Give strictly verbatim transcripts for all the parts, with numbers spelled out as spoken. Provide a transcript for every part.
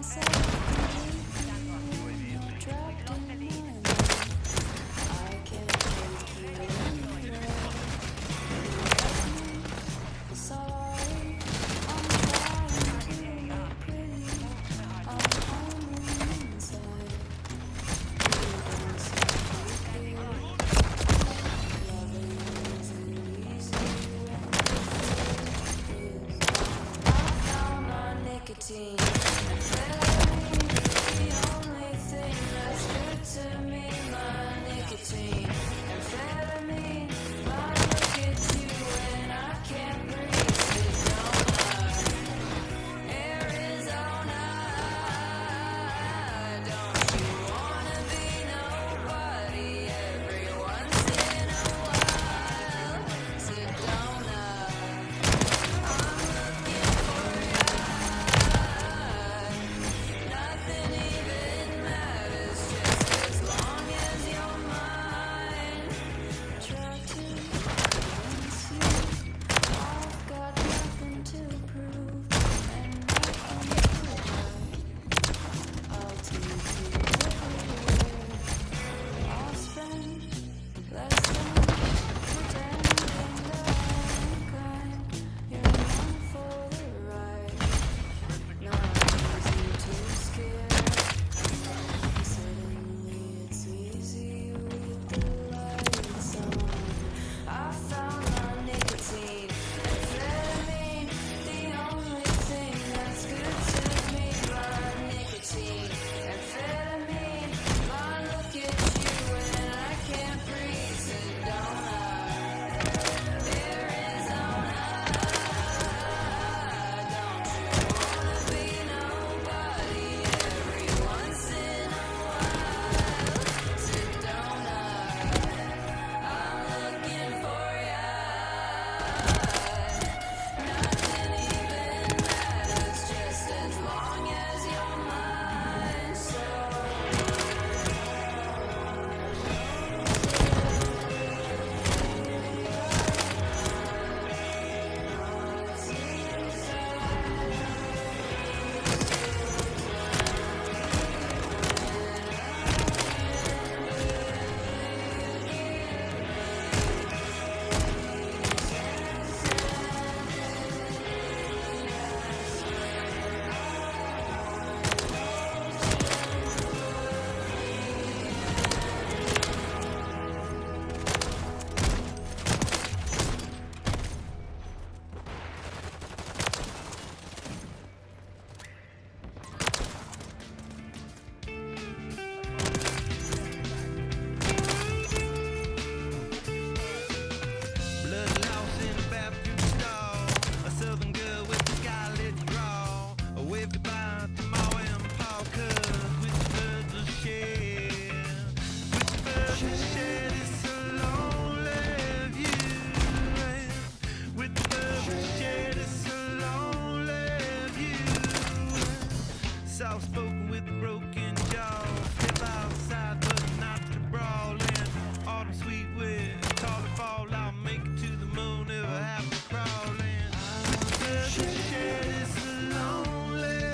Soft-spoken with a broken jaw. Step outside, but not to brawl in. Autumn sweet wind, call it fall. I'll make it to the moon if I have to crawl in. The shed is a lonely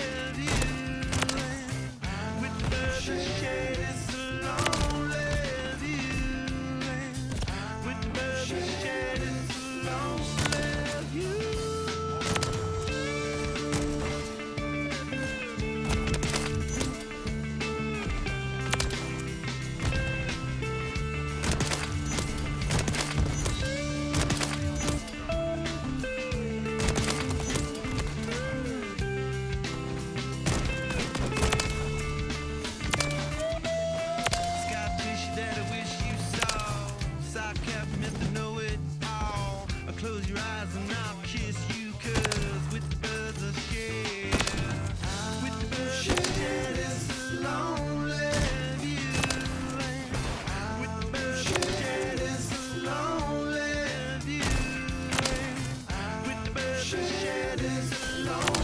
view. With the shed is a lonely view. With the shed is a lonely view. Close your eyes and I'll kiss you, cause with the birds of share, with the birds of share, it's a lonely view. With the birds of share, it's a lonely view. With the birds of share, it's a lonely